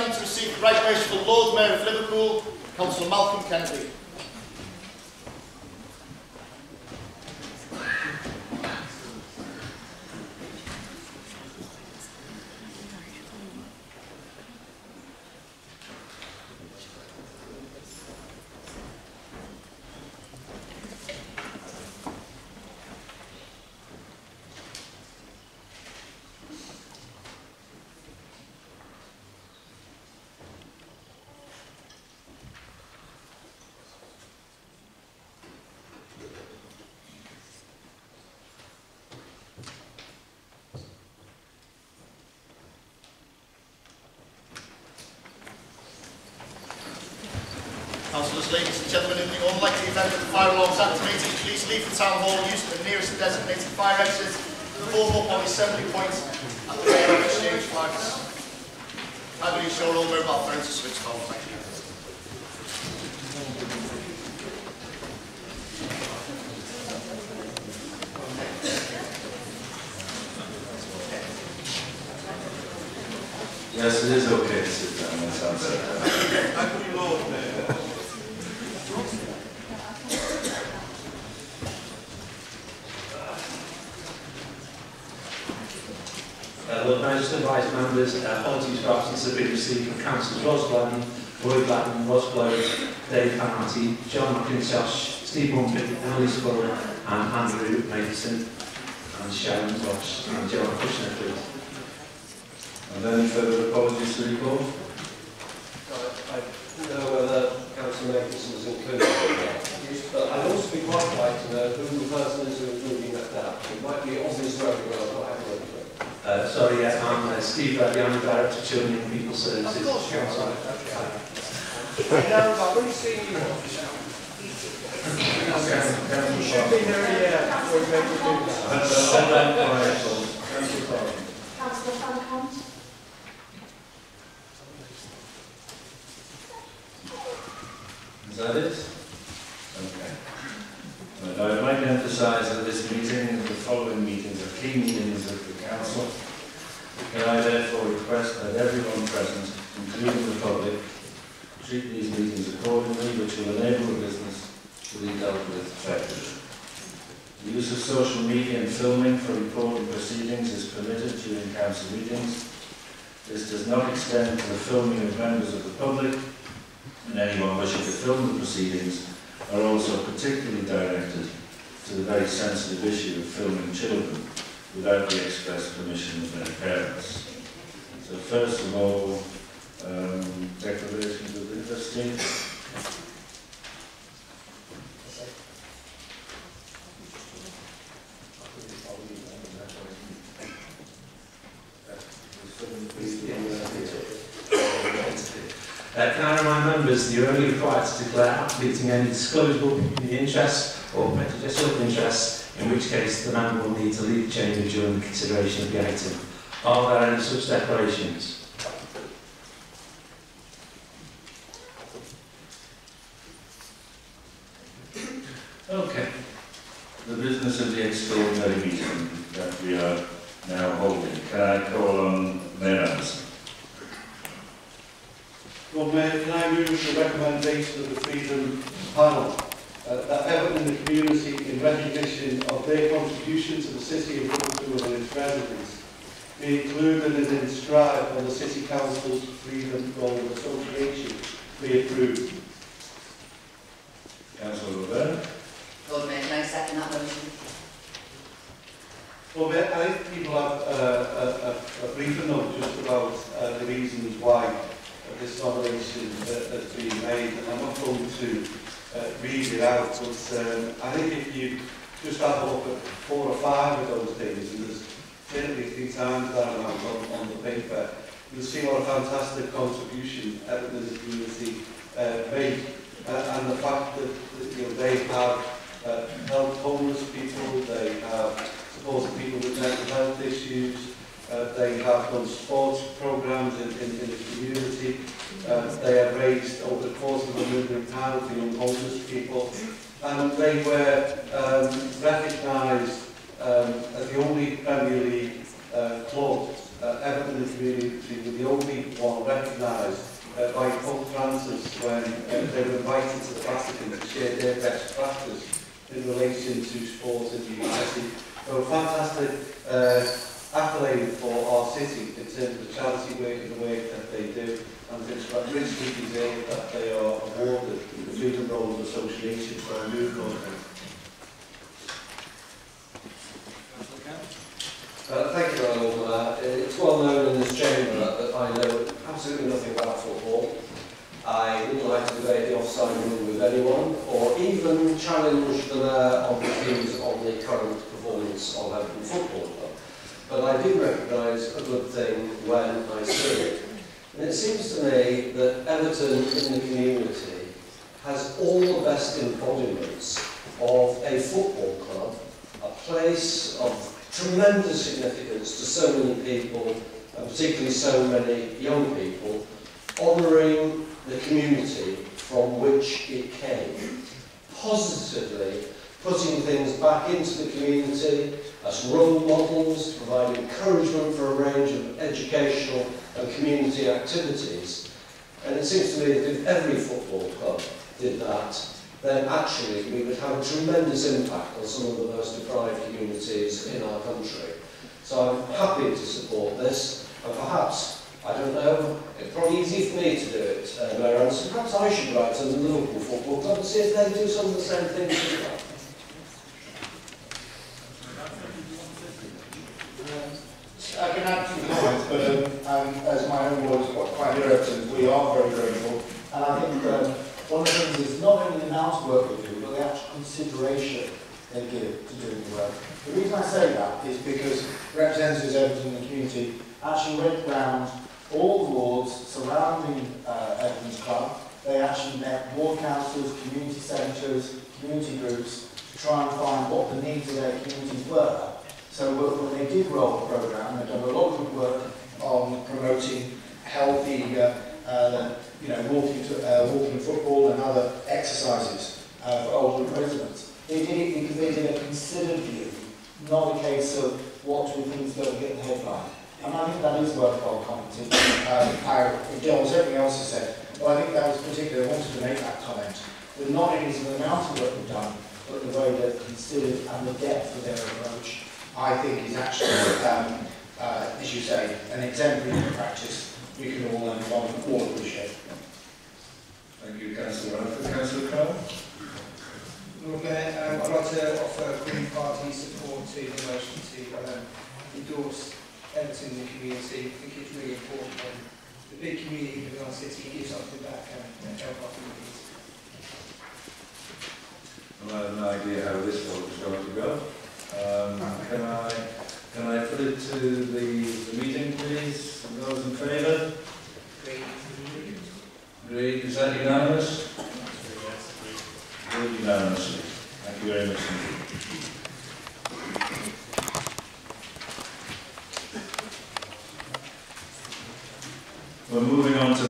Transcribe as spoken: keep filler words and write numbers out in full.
standing to receive the Right Worshipful Lord Mayor of Liverpool, Councillor Malcolm Kennedy. Councillors, ladies and gentlemen, in the unlikely event that the fire alarm is activated, please leave the town hall, use the nearest designated fire exit, form up on the assembly point at the rear of exchange flags. I believe you're all aware about trying to switch home. Thank you. Yes, it is okay to sit down. That sounds like Thank you, Lord Mayor. Uh, Lord Mayor, just advise members, uh, apologies for absence have been received from Councillors Ros Gladden, Roy Gladden, Ross Blow, Dave Panarty, John McIntosh, Steve Mumford, Annalise Fuller, and Andrew Mason, and Sharon Ross, and Joanna Kushner, please. And any further apologies to report? I don't know whether Councillor Makinson was included in that. But I'd also be quite like to know who the person is who is moving that down. It might be obvious for everyone, I'm not having a look at it. Uh, sorry, yeah, I'm uh, Steve Reddy, I'm the Director of Children and People Services. Of course you are. Sorry. Okay. Now, I've only seen you once. You should be here a year before you make a big Councillor Fancombe. Is that it? Okay. Right, I would like to emphasise that this meeting and the following meetings are key meetings of the Council. Can I therefore request that everyone present, including the public, treat these meetings accordingly, which will enable the business to be dealt with effectively. The use of social media and filming for recorded proceedings is permitted during Council meetings. This does not extend to the filming of members of the public, and anyone wishing to film the proceedings are also particularly directed to the very sensitive issue of filming children without the express permission of their parents. So first of all, um, declarations of interest. Steve. Uh, can I remind members that you're only required to declare applicant any disclosable pecuniary interest or prejudicial interest, in which case the member will need to leave the chamber during the consideration of the item. Are there any such declarations? Okay. The business of the extraordinary meeting that we are now holding. Can I call on Mayor Anderson? Lord Mayor, can I move the recommendation of the Freedom Panel uh, that Everton and the community, in recognition of their contribution to the City of Liverpool and its residents, be included and inscribed on the City Council's Freedom Gold Association, be approved? Councillor Robert. Lord Mayor, can I second that motion? Lord Mayor, I think people have uh, a, a, a briefer note just about uh, the reasons why this nomination uh, has been made, and I'm not going to uh, read it out, but um, I think if you just have a look at four or five of those things, and there's certainly three times that amount on, on the paper, you'll see what a fantastic contribution Everton as a community uh, made, uh, and the fact that, that you know, they have uh, helped homeless people, they have supported people with mental health issues. Uh, they have done sports programmes in, in, in the community. Uh, they have raised over the course of a million pounds for young homeless people. And they were um, recognised um, as the only Premier League uh, club uh, Everton and the community were the only one recognised uh, by Pope Francis when uh, they were invited to the Vatican to share their best practice in relation to sport and humanity. So a fantastic uh, accolade for our city in terms of the charity work and the work that they do, and it's richly deserved that they are awarded the Freedom Roll Association for a new government. Uh, thank you, Ronald. Uh, it's well known in this chamber that I know absolutely nothing about football. I wouldn't like to debate the offside rule with anyone, or even challenge the mayor on his views on the current performance of Everton Football Club. But I do recognise a good thing when I see it. And it seems to me that Everton in the community has all the best embodiments of a football club, a place of tremendous significance to so many people, and particularly so many young people, honouring the community from which it came, positively putting things back into the community as role models, providing encouragement for a range of educational and community activities. And it seems to me that if every football club did that, then actually we would have a tremendous impact on some of the most deprived communities in our country. So I'm happy to support this, and perhaps, I don't know, it's probably easy for me to do it, uh, Mayor Anderson, perhaps I should write to the Liverpool Football Club and see if they do some of the same things as well. I can add to the comments, but um, um, as my own words quite Everton, we are very grateful. And I think um, one of the things is not only the amount of work they do, but the actual consideration they give to doing the work. The reason I say that is because representatives of Everton in the community actually went round all the wards surrounding uh, Everton's club. They actually met ward councils, community centres, community groups to try and find what the needs of their communities were. So when they did roll the programme, they've done a lot of good work on promoting healthy, uh, uh, you know, walking, to, uh, walking football and other exercises uh, for older residents. They did it because they did a considered view, not a case of what do we think is going to get the headline. And I think that is worthwhile commenting. Um, it deals everything else is said, but I think that was particularly, I wanted to make that comment. That not only is the amount of work we've done, but the way they've considered and the depth of their approach, I think is actually, um, uh, as you say, an exemplary practice we can all learn from and all appreciate. Thank you, Councillor Radford. Councillor Crowe? Lord Mayor, um, I'd like to offer Green Party support to the motion to um, endorse Everton in the community. I think it's really important when the big community within our city gives something back and, and help our communities. Well, I have no idea how this vote is going to go. Um, can I can I put it to the, the meeting, please? Those in favour? Agreed. Agreed. Is that unanimous? Agreed unanimously. Thank you very much indeed. We're moving on to